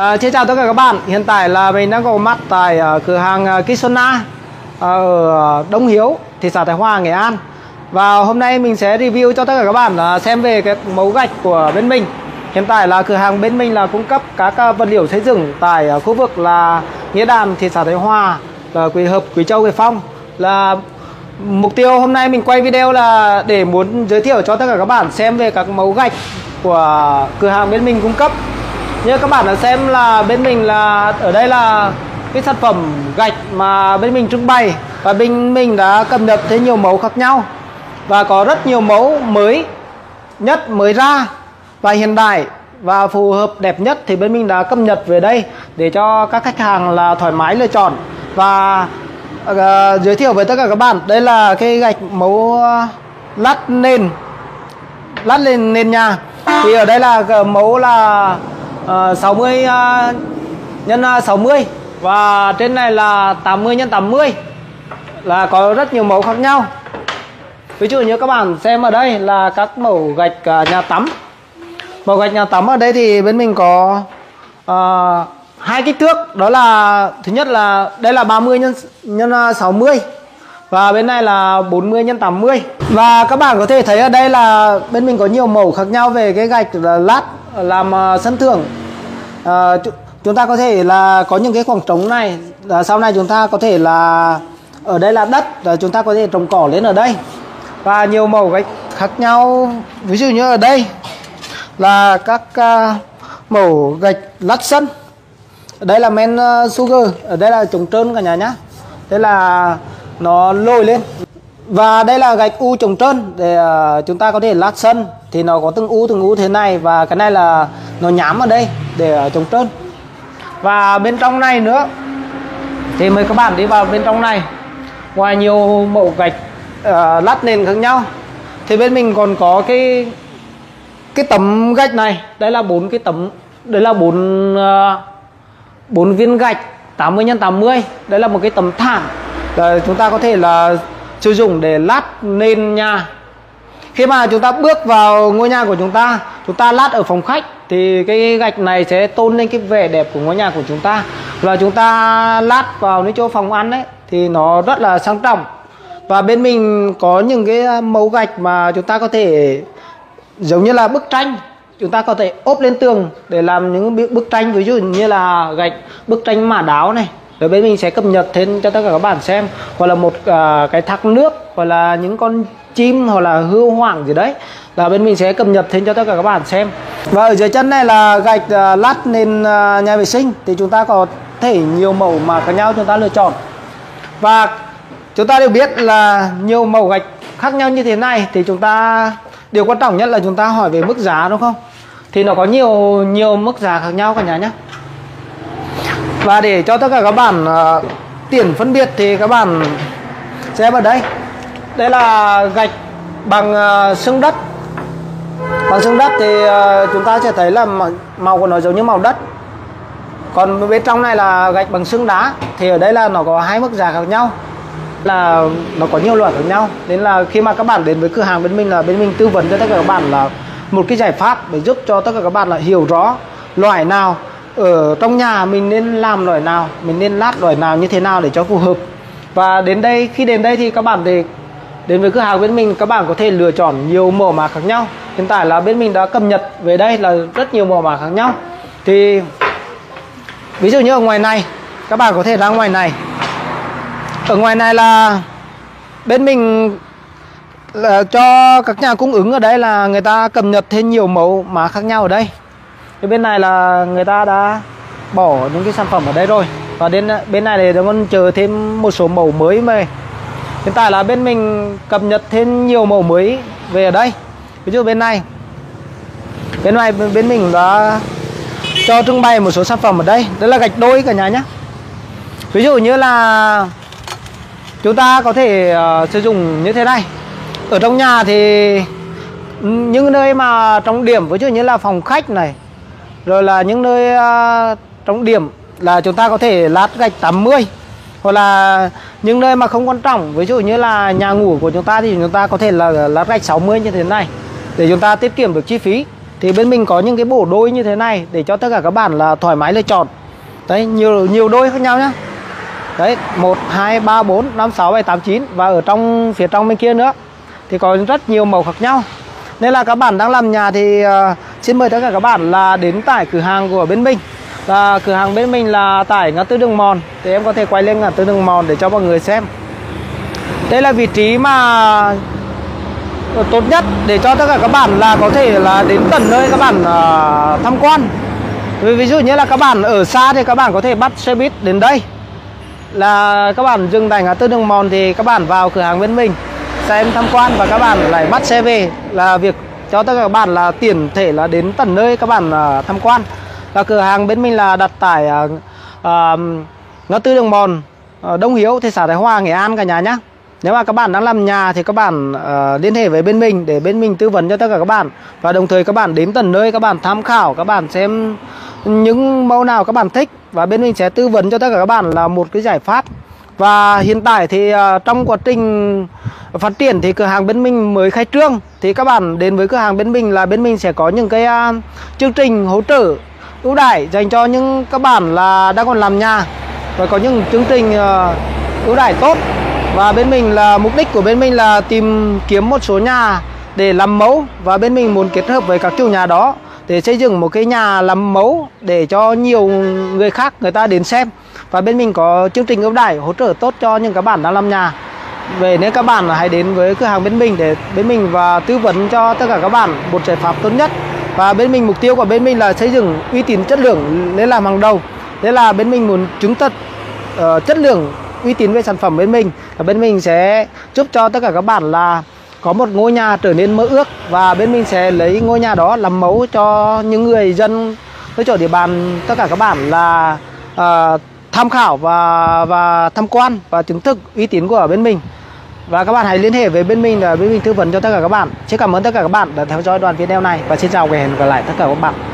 Xin chào tất cả các bạn. Hiện tại là mình đang có mặt tại cửa hàng Kishona ở Đông Hiếu, thị xã Thái Hòa, Nghệ An. Và hôm nay mình sẽ review cho tất cả các bạn xem về cái mẫu gạch của bên mình. Hiện tại là cửa hàng bên mình là cung cấp các vật liệu xây dựng tại khu vực là Nghĩa Đàn, thị xã Thái Hòa, Quỳ Hợp, Quỳ Châu, Quỳ Phong. Là mục tiêu hôm nay mình quay video là để muốn giới thiệu cho tất cả các bạn xem về các mẫu gạch của cửa hàng bên mình cung cấp. Như các bạn đã xem là bên mình là ở đây là cái sản phẩm gạch mà bên mình trưng bày, và bên mình đã cập nhật thêm nhiều mẫu khác nhau và có rất nhiều mẫu mới nhất mới ra và hiện đại và phù hợp đẹp nhất, thì bên mình đã cập nhật về đây để cho các khách hàng là thoải mái lựa chọn và giới thiệu với tất cả các bạn. Đây là cái gạch mẫu lát lên nền nhà, thì ở đây là mẫu là 60 x 60 và trên này là 80 x 80, là có rất nhiều mẫu khác nhau. Ví dụ như các bạn xem ở đây là các mẫu gạch nhà tắm. Mẫu gạch nhà tắm ở đây thì bên mình có hai kích thước, đó là thứ nhất là đây là 30 x 60 và bên này là 40 x 80. Và các bạn có thể thấy ở đây là bên mình có nhiều mẫu khác nhau về cái gạch lát làm sân thượng. Chúng ta có thể là có những cái khoảng trống này, sau này chúng ta có thể là ở đây là đất, chúng ta có thể trồng cỏ lên ở đây, và nhiều màu gạch khác nhau. Ví dụ như ở đây là các màu gạch lát sân, ở đây là men sugar, ở đây là trồng trơn cả nhà nhá, đây là nó lồi lên. Và đây là gạch u trồng trơn để chúng ta có thể lát sân, thì nó có từng u thế này, và cái này là nó nhám ở đây để trồng trơn. Và bên trong này nữa thì mời các bạn đi vào bên trong này. Ngoài nhiều mẫu gạch lát nền khác nhau thì bên mình còn có cái tấm gạch này. Đây là 4 cái tấm, đây là 4 viên gạch 80 x 80. Đây là một cái tấm thảm chúng ta có thể là sử dụng để lát nền nhà. Khi mà chúng ta bước vào ngôi nhà của chúng ta lát ở phòng khách thì cái gạch này sẽ tôn lên cái vẻ đẹp của ngôi nhà của chúng ta. Và chúng ta lát vào cái chỗ phòng ăn ấy thì nó rất là sang trọng. Và bên mình có những cái mẫu gạch mà chúng ta có thể giống như là bức tranh, chúng ta có thể ốp lên tường để làm những bức tranh, ví dụ như là gạch bức tranh mã đáo này. Rồi bên mình sẽ cập nhật thêm cho tất cả các bạn xem, hoặc là một cái thác nước, hoặc là những con chim, hoặc là hươu hoảng gì đấy, là bên mình sẽ cập nhật thêm cho tất cả các bạn xem. Và ở dưới chân này là gạch lát nền nhà vệ sinh, thì chúng ta có thể nhiều mẫu mà khác nhau chúng ta lựa chọn. Và chúng ta đều biết là nhiều mẫu gạch khác nhau như thế này thì chúng ta, điều quan trọng nhất là chúng ta hỏi về mức giá, đúng không? Thì nó có nhiều mức giá khác nhau cả nhà nhé. Và để cho tất cả các bạn tiện phân biệt thì các bạn xem ở đây. Đây là gạch bằng xương đất. Bằng xương đất thì chúng ta sẽ thấy là màu của nó giống như màu đất. Còn bên trong này là gạch bằng xương đá, thì ở đây là nó có hai mức giá khác nhau, là nó có nhiều loại khác nhau. Nên là khi mà các bạn đến với cửa hàng bên mình là bên mình tư vấn cho tất cả các bạn là một cái giải pháp để giúp cho tất cả các bạn là hiểu rõ loại nào ở trong nhà mình nên làm loại nào, mình nên lát loại nào như thế nào để cho phù hợp. Và đến đây, khi đến đây thì các bạn thì đến với cửa hàng bên mình, các bạn có thể lựa chọn nhiều mẫu mã khác nhau. Hiện tại là bên mình đã cập nhật về đây là rất nhiều mẫu mã khác nhau. Thì ví dụ như ở ngoài này, các bạn có thể ra ngoài này. Ở ngoài này là bên mình là cho các nhà cung ứng ở đây là người ta cập nhật thêm nhiều mẫu mã khác nhau ở đây. Thì bên này là người ta đã bỏ những cái sản phẩm ở đây rồi, và đến bên này thì còn chờ thêm một số mẫu mới về. Hiện tại là bên mình cập nhật thêm nhiều mẫu mới về ở đây. Ví dụ bên này bên mình đã cho trưng bày một số sản phẩm ở đây. Đây là gạch đôi cả nhà nhé. Ví dụ như là chúng ta có thể sử dụng như thế này. Ở trong nhà thì những nơi mà trọng điểm, ví dụ như là phòng khách này, rồi là những nơi trọng điểm là chúng ta có thể lát gạch 80. Hoặc là những nơi mà không quan trọng, ví dụ như là nhà ngủ của chúng ta thì chúng ta có thể là lát gạch 60 như thế này để chúng ta tiết kiệm được chi phí. thì bên mình có những cái bộ đôi như thế này để cho tất cả các bạn là thoải mái lựa chọn. Đấy, nhiều đôi khác nhau nhá. Đấy, 1 2 3 4 5 6 7 8 9 và ở trong phía trong bên kia nữa thì có rất nhiều màu khác nhau. Nên là các bạn đang làm nhà thì xin mời tất cả các bạn là đến tại cửa hàng của bên mình. Và cửa hàng bên mình là tại ngã tư Đường Mòn, thì em có thể quay lên ngã tư Đường Mòn để cho mọi người xem. Đây là vị trí mà tốt nhất để cho tất cả các bạn là có thể là đến tận nơi các bạn tham quan. Ví dụ như là các bạn ở xa thì các bạn có thể bắt xe buýt đến đây, là các bạn dừng tại ngã tư Đường Mòn thì các bạn vào cửa hàng bên mình xem tham quan và các bạn lại bắt xe về, là việc cho tất cả các bạn là tiền thể là đến tận nơi các bạn tham quan. Và cửa hàng bên mình là đặt tại ngã tư Đường Mòn, Đông Hiếu, thị xã Thái Hòa, Nghệ An cả nhà nhé. Nếu mà các bạn đang làm nhà thì các bạn liên hệ với bên mình để bên mình tư vấn cho tất cả các bạn. Và đồng thời các bạn đến tận nơi, các bạn tham khảo, các bạn xem những mẫu nào các bạn thích và bên mình sẽ tư vấn cho tất cả các bạn là một cái giải pháp. Và hiện tại thì trong quá trình phát triển thì cửa hàng bên mình mới khai trương, thì các bạn đến với cửa hàng bên mình là bên mình sẽ có những cái chương trình hỗ trợ ưu đãi dành cho những các bạn là đang còn làm nhà, và có những chương trình ưu đãi tốt. Và bên mình là mục đích của bên mình là tìm kiếm một số nhà để làm mẫu, và bên mình muốn kết hợp với các chủ nhà đó để xây dựng một cái nhà làm mẫu để cho nhiều người khác người ta đến xem. Và bên mình có chương trình ưu đãi hỗ trợ tốt cho những các bạn đang làm nhà. Về nên các bạn hãy đến với cửa hàng bên mình để bên mình và tư vấn cho tất cả các bạn một giải pháp tốt nhất. Và bên mình mục tiêu của bên mình là xây dựng uy tín chất lượng lên làm hàng đầu. Thế là bên mình muốn chứng thật chất lượng uy tín về sản phẩm bên mình. Và bên mình sẽ giúp cho tất cả các bạn là có một ngôi nhà trở nên mơ ước, và bên mình sẽ lấy ngôi nhà đó làm mẫu cho những người dân ở chỗ địa bàn tất cả các bạn là tham khảo và tham quan và chứng thực uy tín của bên mình. Và các bạn hãy liên hệ với bên mình là bên mình tư vấn cho tất cả các bạn. Xin cảm ơn tất cả các bạn đã theo dõi đoạn video này và xin chào và hẹn gặp lại tất cả các bạn.